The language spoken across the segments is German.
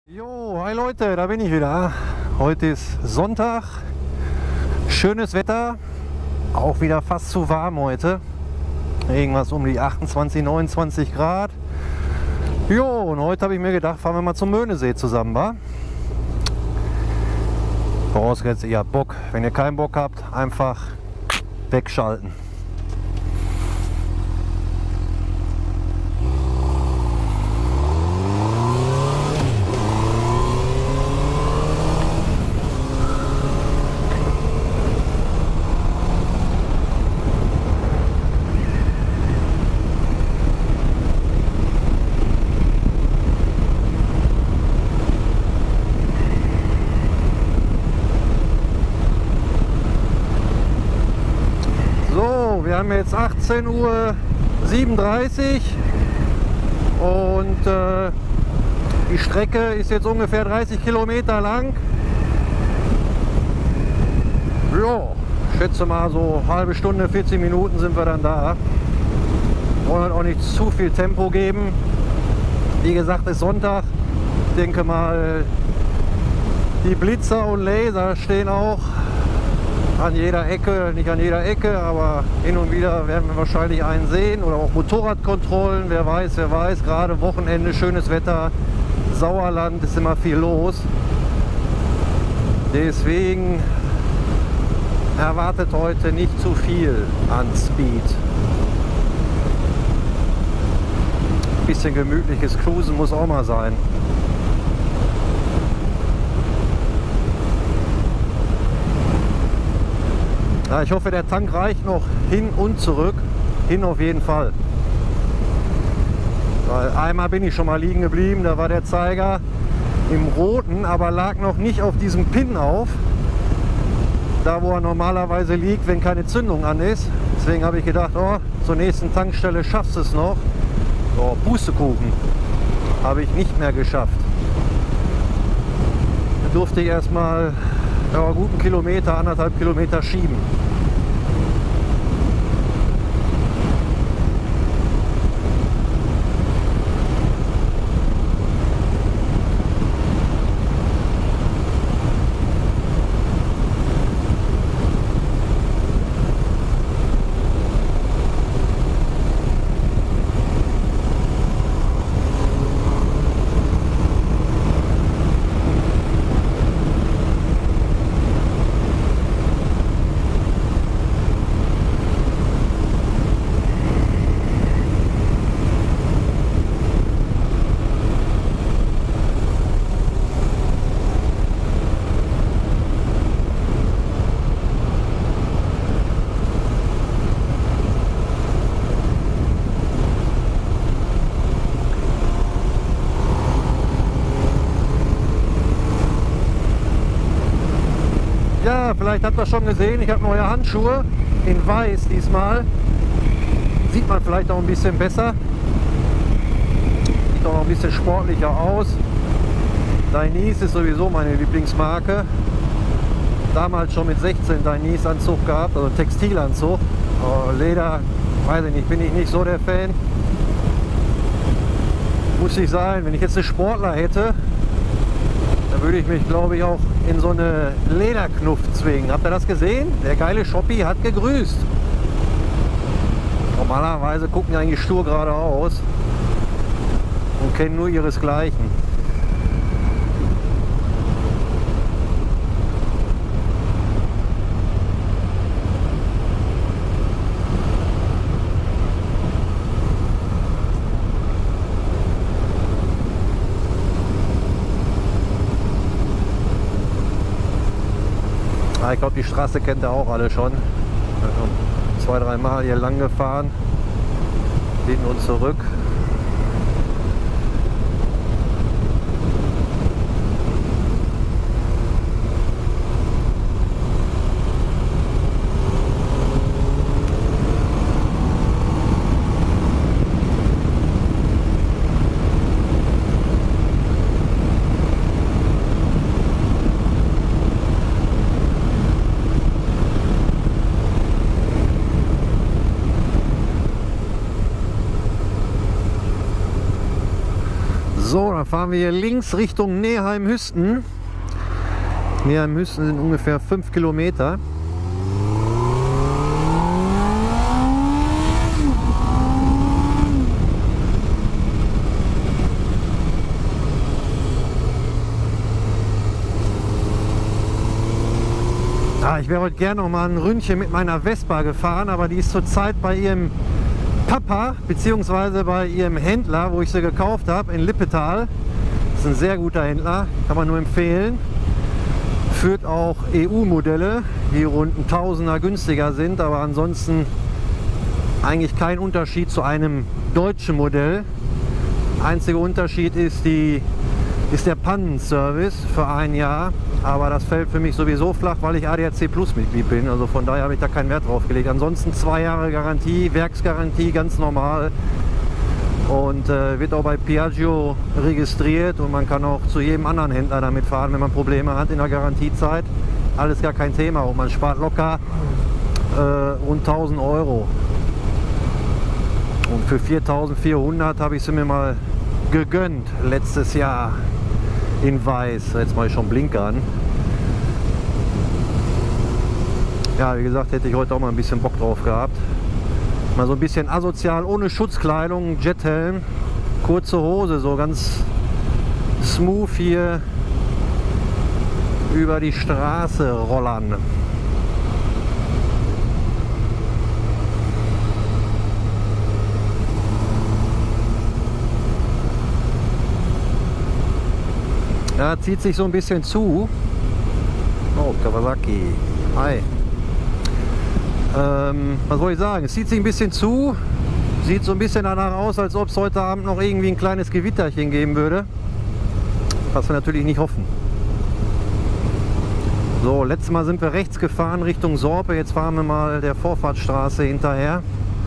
Jo, hi Leute, da bin ich wieder. Heute ist Sonntag, schönes Wetter, auch wieder fast zu warm heute. Irgendwas um die 28, 29 Grad. Jo, und heute habe ich mir gedacht, fahren wir mal zum Möhnesee zusammen, wa? Vorausgesetzt, ihr habt Bock. Wenn ihr keinen Bock habt, einfach wegschalten. Wir haben jetzt 18:37 Uhr und die Strecke ist jetzt ungefähr 30 Kilometer lang. Ja, ich schätze mal so halbe Stunde, 40 Minuten sind wir dann da. Wir wollen auch nicht zu viel Tempo geben. Wie gesagt, ist Sonntag. Ich denke mal, die Blitzer und Laser stehen auch an jeder Ecke, nicht an jeder Ecke, aber hin und wieder werden wir wahrscheinlich einen sehen oder auch Motorradkontrollen, wer weiß, gerade Wochenende, schönes Wetter, Sauerland, ist immer viel los. Deswegen erwartet heute nicht zu viel an Speed. Ein bisschen gemütliches Cruisen muss auch mal sein. Ja, ich hoffe, der Tank reicht noch hin und zurück. Hin auf jeden Fall. Weil einmal bin ich schon mal liegen geblieben, da war der Zeiger im roten, aber lag noch nicht auf diesem Pin auf. Da, wo er normalerweise liegt, wenn keine Zündung an ist. Deswegen habe ich gedacht, oh, zur nächsten Tankstelle schaffst du es noch. Oh, Pustekuchen. Habe ich nicht mehr geschafft. Da durfte ich erstmal einen guten Kilometer, 1,5 Kilometer schieben. Ja, vielleicht habt ihr schon gesehen, ich habe neue Handschuhe in weiß diesmal. Sieht man vielleicht auch ein bisschen besser. Sieht auch noch ein bisschen sportlicher aus. Dainese ist sowieso meine Lieblingsmarke. Damals schon mit 16 Dainese Anzug gehabt, also Textilanzug. Aber Leder, weiß ich nicht, bin ich nicht so der Fan. Muss ich sein, wenn ich jetzt einen Sportler hätte, dann würde ich mich, glaube ich, auch in so eine Lederknuft zwingen. Habt ihr das gesehen? Der geile Shoppi hat gegrüßt. Normalerweise gucken die eigentlich stur geradeaus und kennen nur ihresgleichen. Ich glaube, die Straße kennt ihr auch alle schon. Also 2-3 Mal hier lang gefahren, hin und zurück. fahren wir hier links Richtung Neheim-Hüsten. Neheim-Hüsten sind ungefähr 5 Kilometer. Ich wäre heute gerne noch mal ein Ründchen mit meiner Vespa gefahren, aber die ist zurzeit bei ihrem Papa bzw. bei ihrem Händler, wo ich sie gekauft habe, in Lippetal. Das ist ein sehr guter Händler, kann man nur empfehlen. Führt auch EU-Modelle, die rund ein Tausender günstiger sind, aber ansonsten eigentlich kein Unterschied zu einem deutschen Modell. Einziger Unterschied ist der Pannenservice für ein Jahr, aber das fällt für mich sowieso flach, weil ich ADAC Plus Mitglied bin, also von daher habe ich da keinen Wert drauf gelegt. Ansonsten 2 Jahre Garantie, Werksgarantie, ganz normal, und wird auch bei Piaggio registriert und man kann auch zu jedem anderen Händler damit fahren, wenn man Probleme hat in der Garantiezeit. Alles gar kein Thema und man spart locker rund 1.000 Euro. Und für 4.400 habe ich sie mir mal gegönnt letztes Jahr in weiß. Jetzt mache ich schon Blinker an. Ja, wie gesagt, hätte ich heute auch mal ein bisschen Bock drauf gehabt. Mal so ein bisschen asozial, ohne Schutzkleidung, Jethelm, kurze Hose, so ganz smooth hier über die Straße rollern. Ja, zieht sich so ein bisschen zu. Oh, Kawasaki. Hi. Was soll ich sagen? Es zieht sich ein bisschen zu. Sieht so ein bisschen danach aus, als ob es heute Abend noch irgendwie ein kleines Gewitterchen geben würde. Was wir natürlich nicht hoffen. So, letztes Mal sind wir rechts gefahren Richtung Sorpe. Jetzt fahren wir mal der Vorfahrtsstraße hinterher.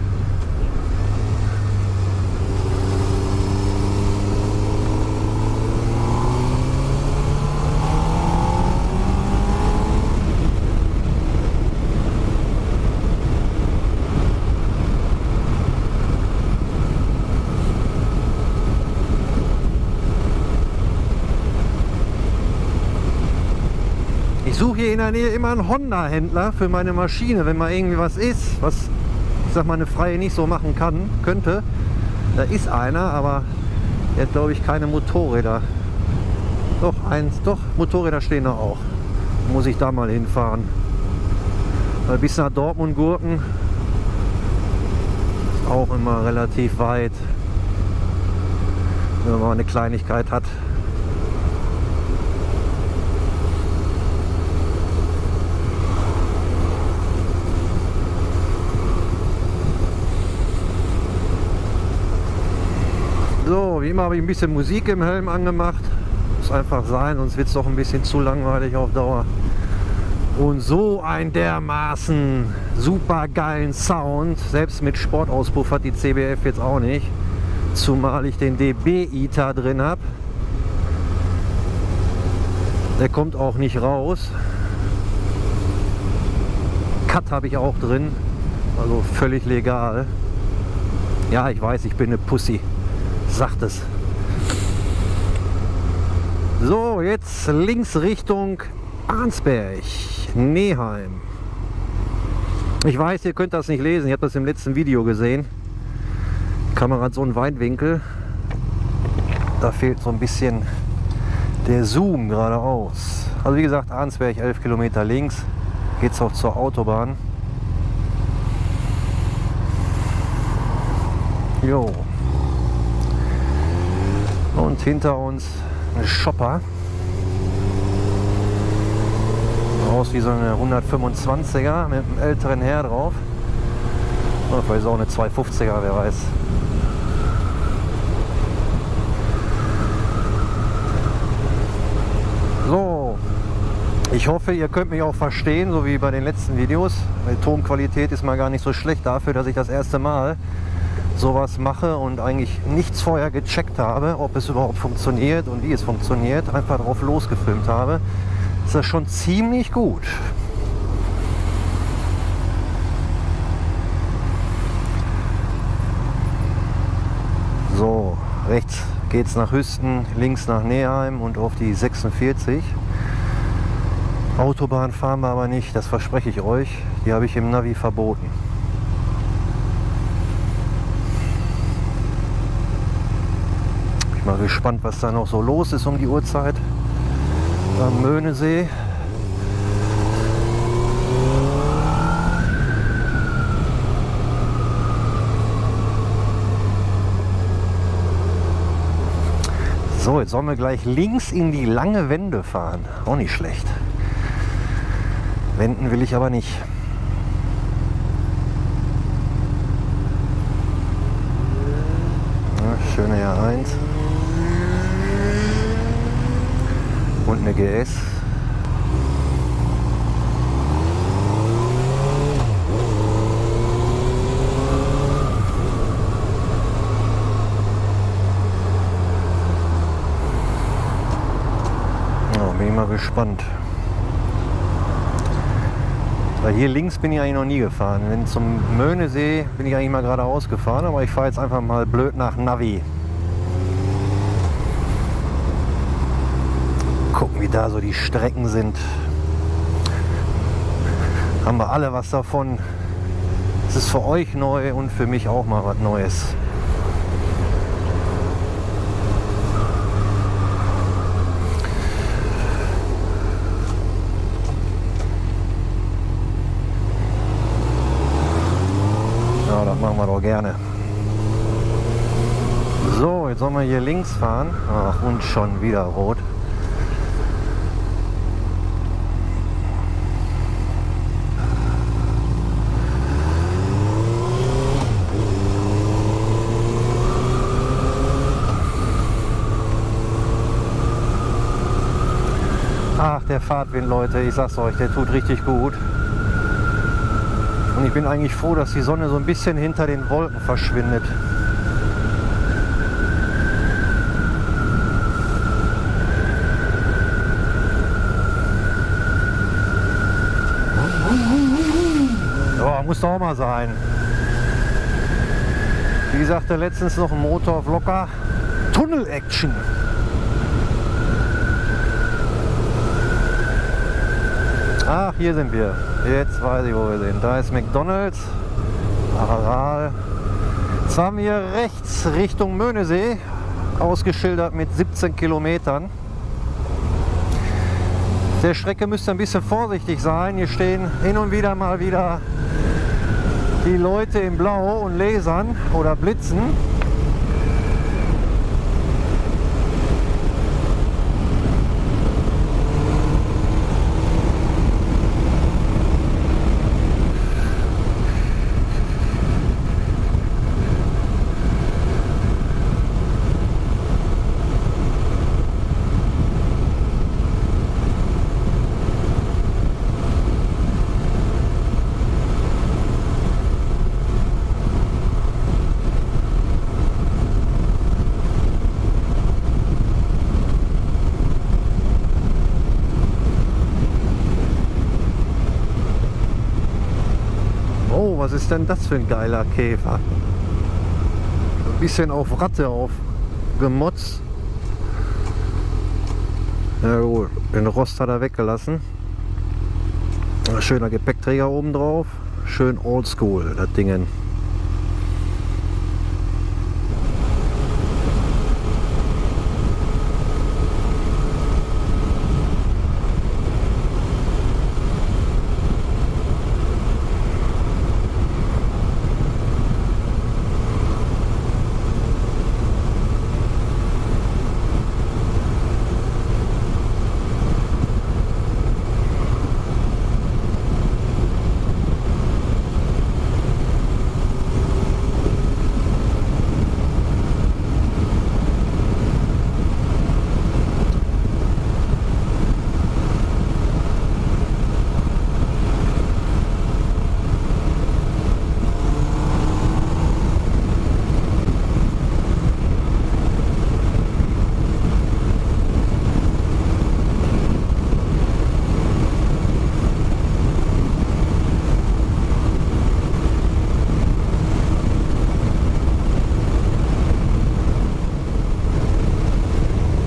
Ich suche hier in der Nähe immer einen Honda-Händler für meine Maschine, wenn mal irgendwie was ist, was ich sag mal eine Freie nicht so machen könnte. Da ist einer, aber der hat glaube ich keine Motorräder. Doch, Motorräder stehen da auch. Muss ich da mal hinfahren. Weil bis nach Dortmund gurken ist auch immer relativ weit, wenn man mal eine Kleinigkeit hat. So, wie immer habe ich ein bisschen Musik im Helm angemacht. Muss einfach sein, sonst wird es doch ein bisschen zu langweilig auf Dauer. Und so ein dermaßen super geilen Sound, selbst mit Sportauspuff hat die CBF jetzt auch nicht. Zumal ich den DB ITA drin habe. Der kommt auch nicht raus. Cut habe ich auch drin, also völlig legal. Ja, ich weiß, ich bin eine Pussy. Sagt es. So, jetzt links Richtung Arnsberg, Neheim. Ich weiß, ihr könnt das nicht lesen, ihr habt das im letzten Video gesehen. Die Kamera hat so einen Weitwinkel. Da fehlt so ein bisschen der Zoom geradeaus. Also wie gesagt, Arnsberg 11 Kilometer links, geht es auch zur Autobahn. Jo. Und hinter uns ein Shopper. Aus wie so eine 125er mit einem älteren Herr drauf. Oder vielleicht auch eine 250er, wer weiß. So, ich hoffe, ihr könnt mich auch verstehen, so wie bei den letzten Videos. Die Tonqualität ist mal gar nicht so schlecht dafür, dass ich das erste Mal sowas mache und eigentlich nichts vorher gecheckt habe, ob es überhaupt funktioniert und wie es funktioniert, einfach drauf losgefilmt habe, ist das schon ziemlich gut. So, rechts geht es nach Hüsten, links nach Neheim und auf die 46. Autobahn fahren wir aber nicht, das verspreche ich euch. Die habe ich im Navi verboten. Ich bin mal gespannt, was da noch so los ist um die Uhrzeit am Möhnesee. So, jetzt sollen wir gleich links in die lange Wende fahren. Auch nicht schlecht. Wenden will ich aber nicht. Ja, schöne R1. Und eine GS. Ja, bin ich mal gespannt. Weil hier links bin ich eigentlich noch nie gefahren. Wenn zum Möhnesee bin ich eigentlich mal geradeaus gefahren, aber ich fahre jetzt einfach mal blöd nach Navi. Gucken, wie da so die Strecken sind. Haben wir alle was davon. Es ist für euch neu und für mich auch mal was Neues. Ja, das machen wir doch gerne. So, jetzt sollen wir hier links fahren. Ach, und schon wieder rot. Ach, der Fahrtwind, Leute, ich sag's euch, der tut richtig gut. Und ich bin eigentlich froh, dass die Sonne so ein bisschen hinter den Wolken verschwindet. Ja, muss doch auch mal sein. Wie sagte letztens noch ein Motor auf locker, Tunnel-Action. Ach, hier sind wir. Jetzt weiß ich, wo wir sind. Da ist McDonald's, Aral. Jetzt haben wir rechts Richtung Möhnesee, ausgeschildert mit 17 Kilometern. Der Strecke müsst ihr ein bisschen vorsichtig sein. Hier stehen hin und wieder mal wieder die Leute in Blau und lasern oder blitzen. Oh, was ist denn das für ein geiler Käfer? Ein bisschen auf Ratte aufgemotzt. Ja gut, den Rost hat er weggelassen. Schöner Gepäckträger oben drauf. Schön oldschool, das Ding.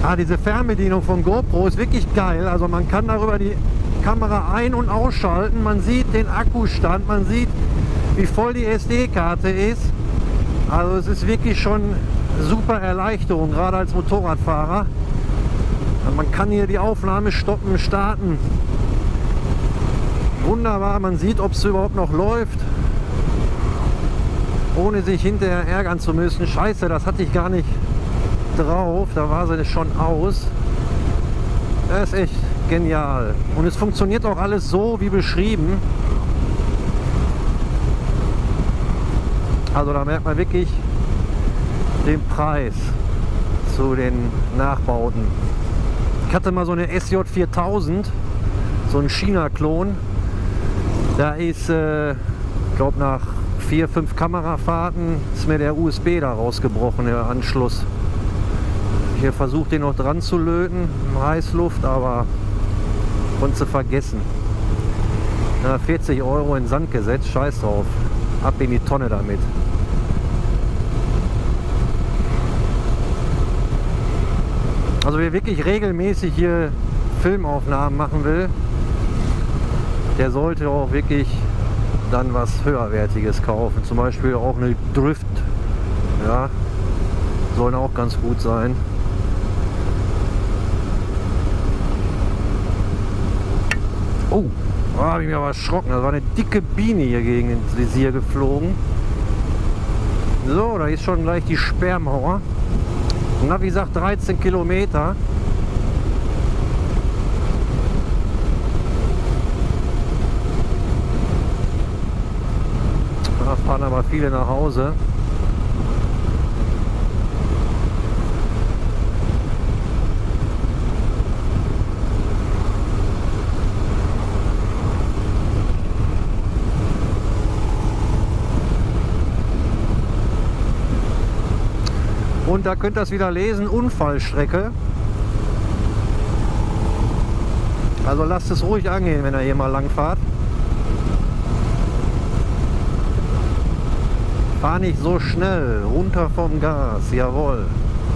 Diese Fernbedienung von GoPro ist wirklich geil. Also man kann darüber die Kamera ein- und ausschalten. Man sieht den Akkustand, man sieht, wie voll die SD-Karte ist. Also es ist wirklich schon super Erleichterung, gerade als Motorradfahrer. Man kann hier die Aufnahme stoppen, starten. Wunderbar, man sieht, ob es überhaupt noch läuft, ohne sich hinterher ärgern zu müssen. Scheiße, das hatte ich gar nicht drauf, da war sie schon aus. Das ist echt genial. Und es funktioniert auch alles so wie beschrieben. Also da merkt man wirklich den Preis zu den Nachbauten. Ich hatte mal so eine SJ 4000, so ein China-Klon. Da ist, ich glaube nach 4, 5 Kamerafahrten ist mir der USB da rausgebrochen, der Anschluss. Ich habe versucht, den noch dran zu löten, in Heißluft, aber konnte sie vergessen. 40 Euro in den Sand gesetzt, scheiß drauf. Ab in die Tonne damit. Also wer wirklich regelmäßig hier Filmaufnahmen machen will, der sollte auch wirklich dann was höherwertiges kaufen. Zum Beispiel auch eine Drift. Ja, sollen auch ganz gut sein. Oh, da habe ich mich aber erschrocken. Das war eine dicke Biene hier gegen den Visier geflogen. So, da ist schon gleich die Sperrmauer. Na, wie gesagt, 13 Kilometer. Da fahren aber viele nach Hause. Und da könnt ihr das wieder lesen, Unfallstrecke. Also lasst es ruhig angehen, wenn ihr hier mal lang fahrt. Fahr nicht so schnell, runter vom Gas, jawohl.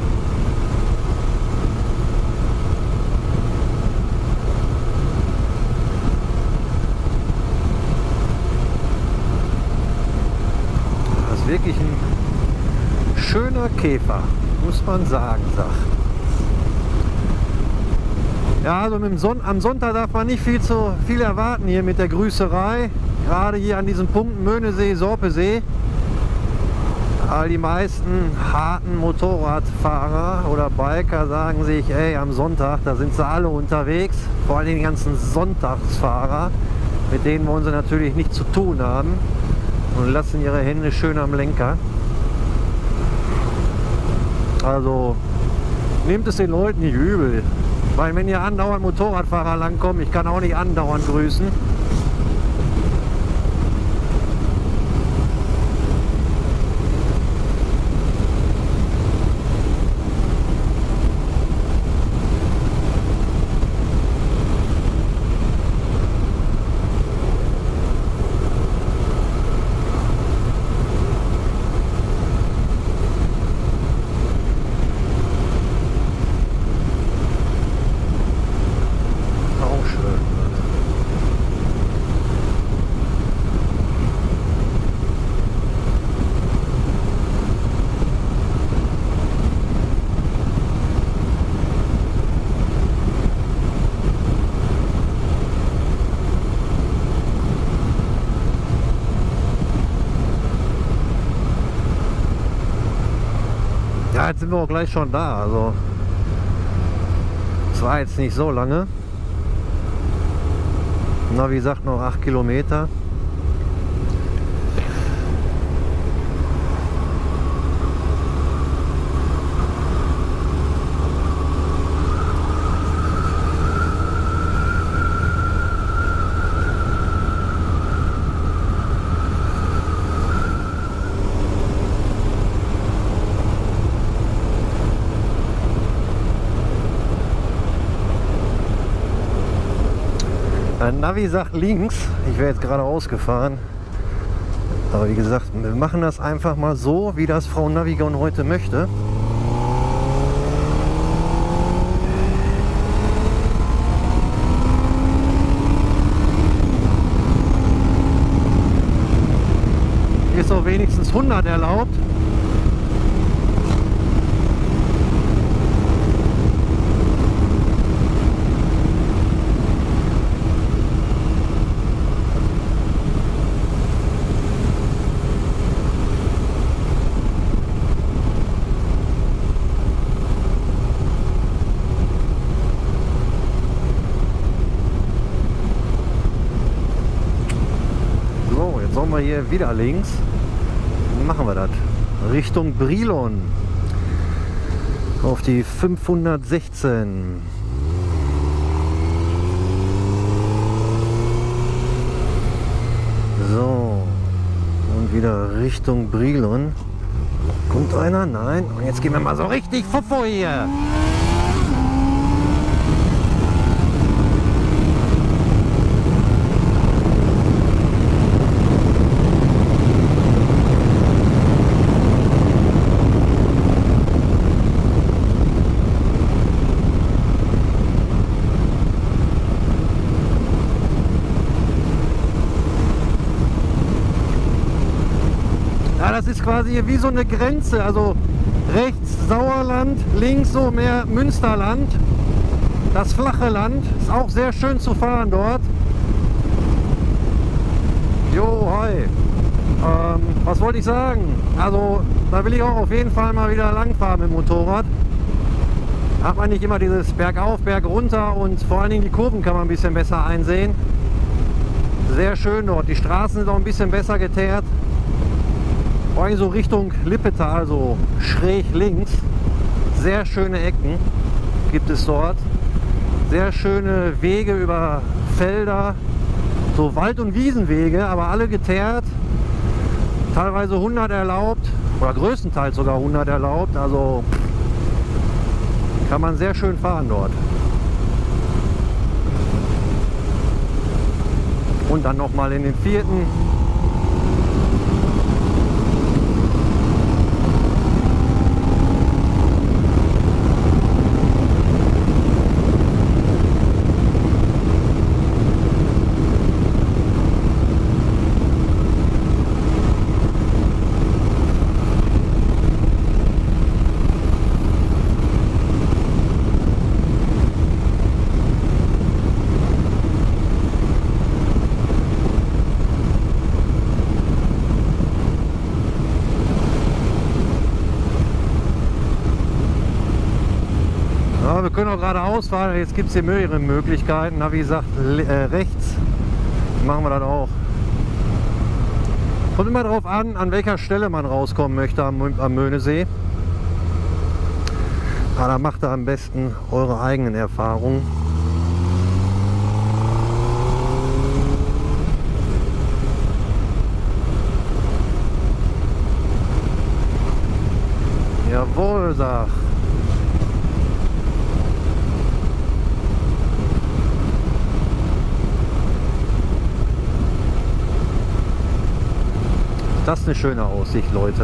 Das ist wirklich ein schöner Käfer, muss man sagen, Ja, also am Sonntag darf man nicht viel erwarten hier mit der Grüßerei. Gerade hier an diesen Punkten Möhnesee, Sorpesee. All die meisten harten Motorradfahrer oder Biker sagen sich, ey, am Sonntag, da sind sie alle unterwegs. Vor allem die ganzen Sonntagsfahrer, mit denen wollen sie natürlich nichts zu tun haben und lassen ihre Hände schön am Lenker. Also nehmt es den Leuten nicht übel, weil wenn hier andauernd Motorradfahrer langkommen, ich kann auch nicht andauernd grüßen. Ja, jetzt sind wir auch gleich schon da. Also es war jetzt nicht so lange. Na, wie gesagt, noch 8 Kilometer. Navi sagt links, ich wäre jetzt gerade ausgefahren, aber wie gesagt, wir machen das einfach mal so, wie das Frau Navigon heute möchte. so wenigstens 100 erlaubt. Sollen wir hier wieder links? Dann machen wir das. Richtung Brilon. Auf die 516. So. Und wieder Richtung Brilon. Kommt einer? Nein. Und jetzt gehen wir mal so richtig Fofo hier. Das ist quasi hier wie so eine Grenze, also rechts Sauerland, links so mehr Münsterland. Das flache Land ist auch sehr schön zu fahren dort. Jo, hi. Was wollte ich sagen? Also da will ich auch auf jeden Fall mal wieder langfahren mit dem Motorrad. Hat man nicht immer dieses Bergauf, Berg runter und vor allen Dingen die Kurven kann man ein bisschen besser einsehen. Sehr schön dort. Die Straßen sind auch ein bisschen besser geteert. Vor allem so Richtung Lippetal, so schräg links. Sehr schöne Ecken gibt es dort. Sehr schöne Wege über Felder. So Wald- und Wiesenwege, aber alle geteert. Teilweise 100 erlaubt. Oder größtenteils sogar 100 erlaubt. Also kann man sehr schön fahren dort. Und dann nochmal in den vierten. Wir können auch geradeaus fahren, jetzt gibt es hier mehrere Möglichkeiten. Na, wie gesagt, rechts machen wir das auch. Kommt immer darauf an welcher Stelle man rauskommen möchte am Möhnesee. Aber da macht ihr am besten eure eigenen Erfahrungen. Jawohl, sag. Das ist eine schöne Aussicht, Leute.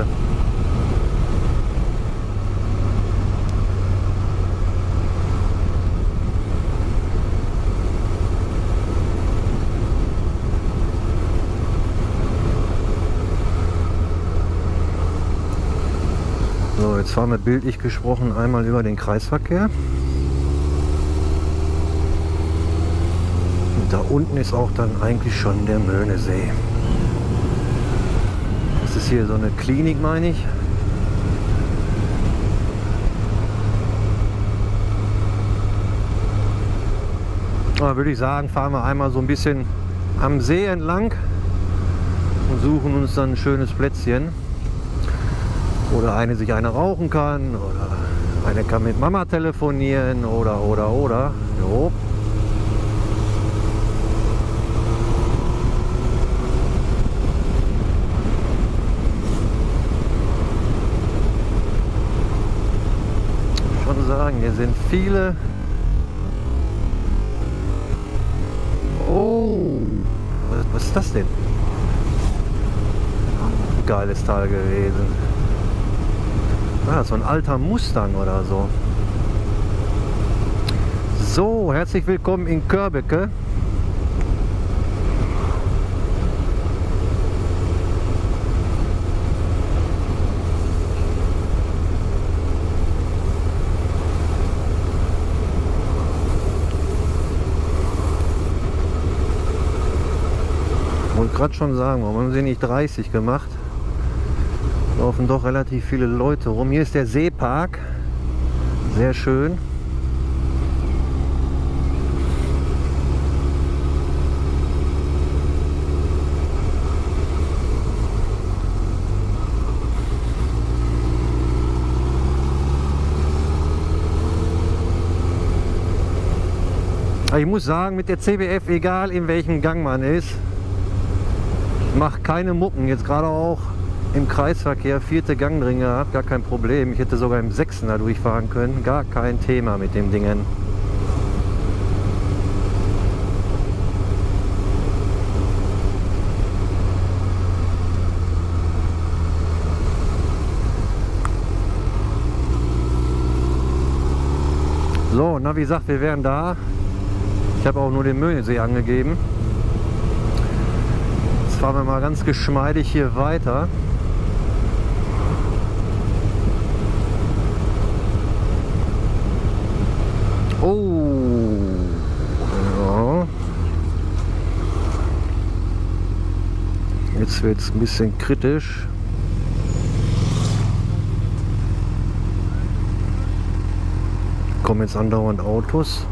So, jetzt fahren wir bildlich gesprochen einmal über den Kreisverkehr. Und da unten ist auch dann eigentlich schon der Möhnesee. Das ist hier so eine Klinik, meine ich. Da würde ich sagen, fahren wir einmal so ein bisschen am See entlang und suchen uns dann ein schönes Plätzchen. Oder sich eine rauchen kann, oder eine kann mit Mama telefonieren, oder. Jo. Sagen, hier sind viele. Oh, was ist das denn? Geiles Tal gewesen. Ah, so ein alter Mustang oder so. So, herzlich willkommen in Körbecke. wollte gerade schon sagen, warum haben sie nicht 30 gemacht? Laufen doch relativ viele Leute rum. Hier ist der Seepark. Sehr schön. Ich muss sagen, mit der CBF, egal in welchem Gang man ist, macht keine Mucken. Jetzt gerade auch im Kreisverkehr, 4. Gang drin gehabt, gar kein Problem. Ich hätte sogar im 6. da durchfahren können, gar kein Thema mit dem Dingen. So, Navi sagt, wir wären da. Ich habe auch nur den Möhnesee angegeben. Jetzt fahren wir mal ganz geschmeidig hier weiter. Oh, ja. Jetzt wird es ein bisschen kritisch. Kommen jetzt andauernd Autos.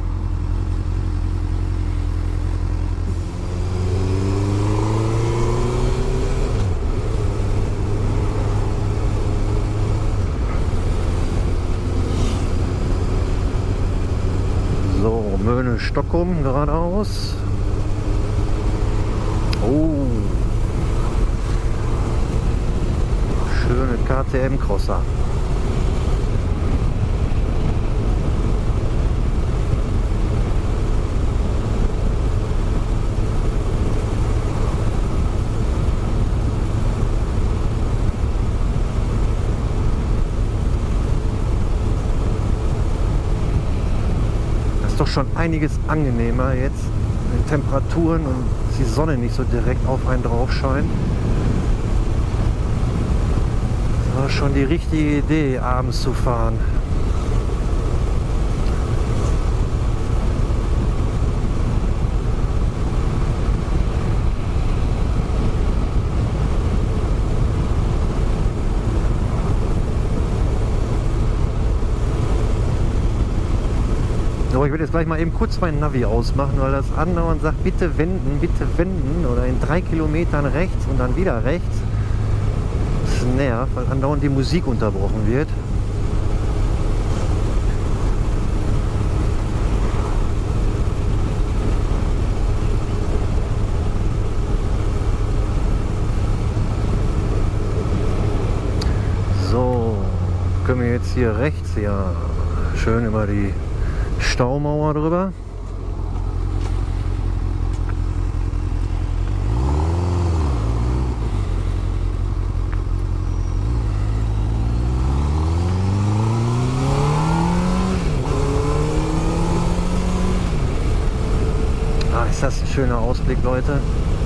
Möhne-Stockholm geradeaus. Oh, schöne KTM-Crosser. Ist doch schon einiges angenehmer jetzt mit Temperaturen und die Sonne nicht so direkt auf einen drauf scheint. Das war schon die richtige Idee, abends zu fahren. Ich werde jetzt gleich mal eben kurz mein Navi ausmachen, weil das andauernd sagt, bitte wenden oder in 3 Kilometern rechts und dann wieder rechts. Das nervt, weil andauernd die Musik unterbrochen wird. So, können wir jetzt hier rechts, ja, schön über die Staumauer drüber. Ah, ist das ein schöner Ausblick, Leute.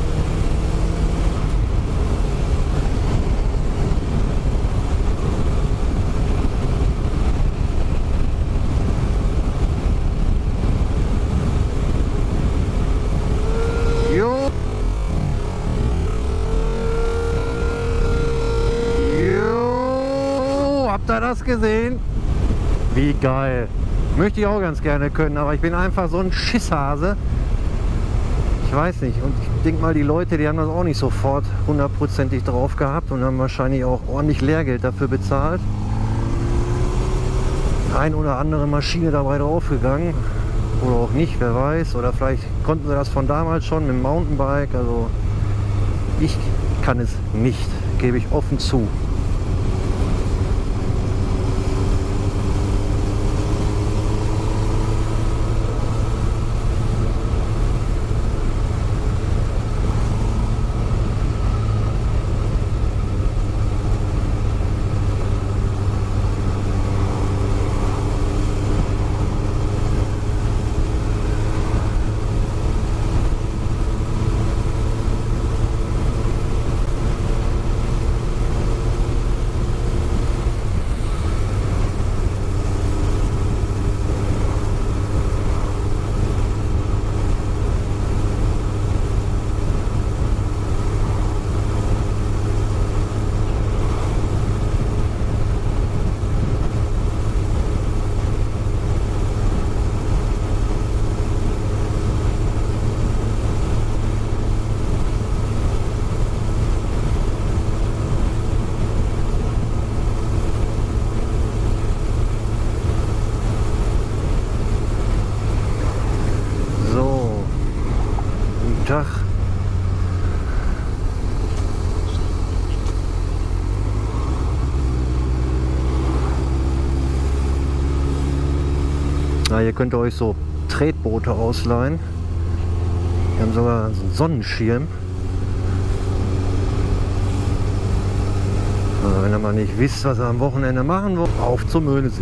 Habt ihr das gesehen? Wie geil. Möchte ich auch ganz gerne können, aber ich bin einfach so ein Schisshase. Ich weiß nicht. Und ich denke mal, die Leute, die haben das auch nicht sofort hundertprozentig drauf gehabt und haben wahrscheinlich auch ordentlich Lehrgeld dafür bezahlt. Ein oder andere Maschine dabei draufgegangen. Oder auch nicht, wer weiß. Oder vielleicht konnten sie das von damals schon mit dem Mountainbike. Also ich kann es nicht, gebe ich offen zu. Tag. Na, hier könnt ihr euch so Tretboote ausleihen. Wir haben sogar einen Sonnenschirm. Also wenn ihr mal nicht wisst, was ihr am Wochenende machen wollt, auf zum Möhnesee.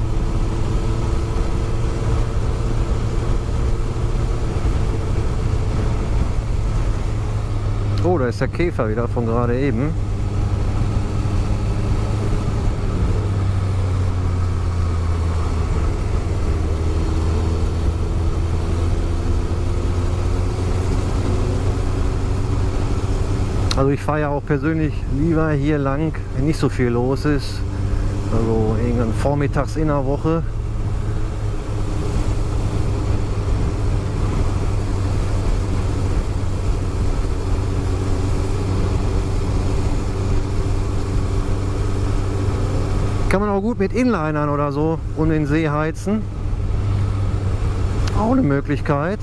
Oh, da ist der Käfer wieder von gerade eben. Also ich fahre ja auch persönlich lieber hier lang, wenn nicht so viel los ist. Also irgendwann vormittags in der Woche. Kann man auch gut mit Inlinern oder so um den See heizen. Auch eine Möglichkeit.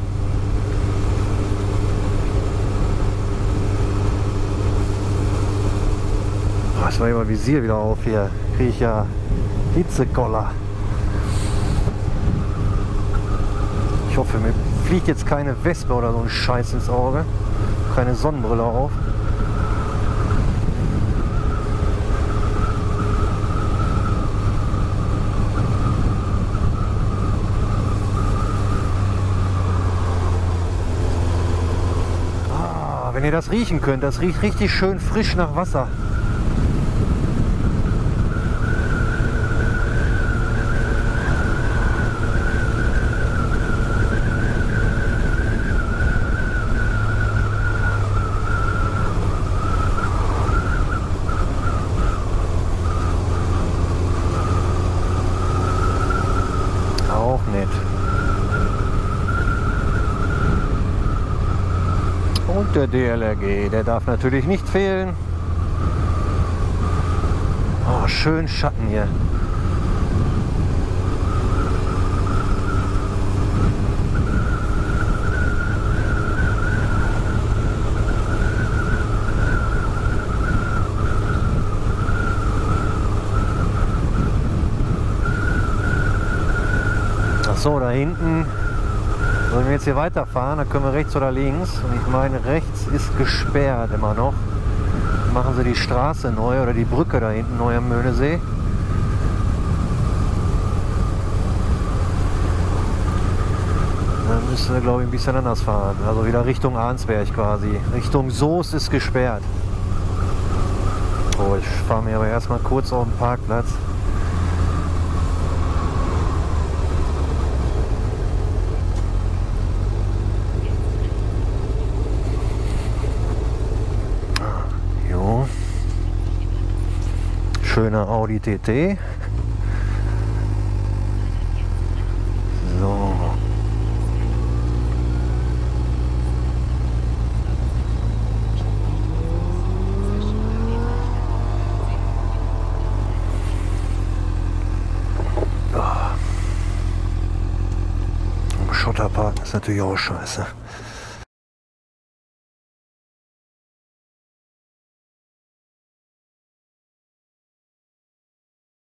Das war immer Visier wieder auf hier. Kriege ich ja Hitzekoller. Ich hoffe, mir fliegt jetzt keine Wespe oder so ein Scheiß ins Auge. Keine Sonnenbrille auf. Ah, wenn ihr das riechen könnt, das riecht richtig schön frisch nach Wasser. Und der DLRG, der darf natürlich nicht fehlen. Oh, schön Schatten hier. Ach so, da hinten. Wenn wir jetzt hier weiterfahren, dann können wir rechts oder links. Und ich meine, rechts ist gesperrt immer noch. Machen sie die Straße neu oder die Brücke da hinten neu am Möhnesee. Dann müssen wir, glaube ich, ein bisschen anders fahren. Also wieder Richtung Arnsberg quasi. Richtung Soest ist gesperrt. Oh, ich fahre mir aber erstmal kurz auf den Parkplatz. Schöner Audi TT. So. Schotterparken ist natürlich auch scheiße.